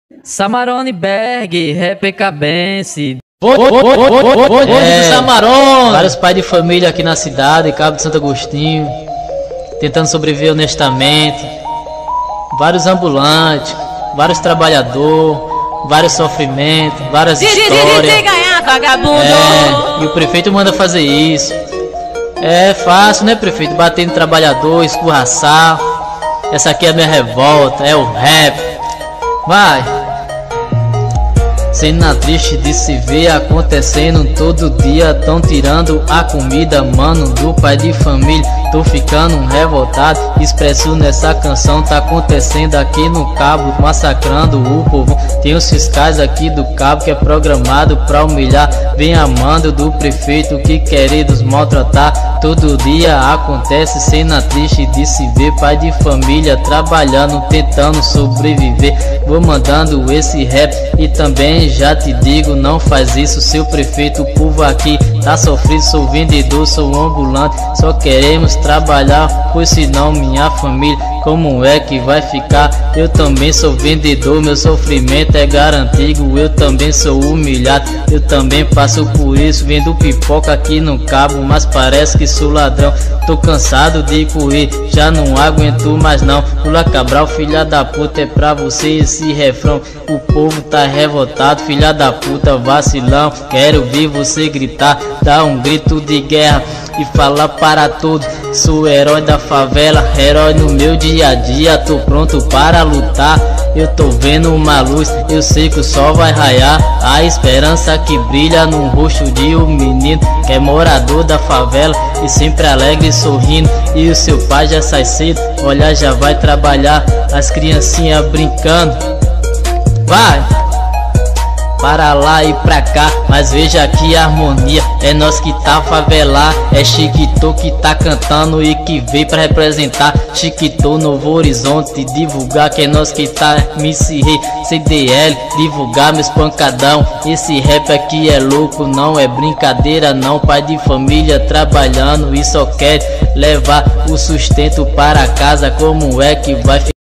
Samarone Berg, rap cabense. Samarone! Vários pais de família aqui na cidade, Cabo de Santo Agostinho, tentando sobreviver honestamente. Vários ambulantes, vários trabalhadores, vários sofrimentos, várias histórias. E o prefeito manda fazer isso. É fácil, né, prefeito? Bater no trabalhador, escorraçar. Essa aqui é a minha revolta, é o rap. Vai! Cena triste de se ver acontecendo todo dia. Tão tirando a comida, mano, do pai de família. Tô ficando revoltado, expresso nessa canção. Tá acontecendo aqui no Cabo, massacrando o povo. Tem os fiscais aqui do Cabo que é programado pra humilhar. Vem amando do prefeito que queridos maltratar. Todo dia acontece cena triste de se ver pai de família trabalhando, tentando sobreviver. Vou mandando esse rap e também já te digo, não faz isso, seu prefeito. O povo aqui tá sofrido, sou vendedor, sou ambulante. Só queremos trabalhar, pois senão minha família como é que vai ficar? Eu também sou vendedor, meu sofrimento é garantido. Eu também sou humilhado, eu também passo por isso. Vendo pipoca aqui no Cabo, mas parece que sou ladrão. Tô cansado de correr, já não aguento mais não. Lula Cabral, filha da puta, é pra você esse refrão. O povo tá revoltado, filha da puta, vacilão. Quero ver você gritar, dar um grito de guerra e falar para todos: sou herói da favela, herói no meu dia a dia. Tô pronto para lutar, eu tô vendo uma luz, eu sei que o sol vai raiar. A esperança que brilha no rosto de um menino que é morador da favela e sempre alegre e sorrindo. E o seu pai já sai cedo, olha, já vai trabalhar. As criancinhas brincando, vai para lá e pra cá, mas veja que harmonia. É nós que tá favelar, é Chiquitô que tá cantando e que veio pra representar. Chiquitô, Novo Horizonte, divulgar que é nós que tá MC Rei, CDL, divulgar meus pancadão. Esse rap aqui é louco, não é brincadeira não. Pai de família trabalhando e só quer levar o sustento para casa. Como é que vai ficar?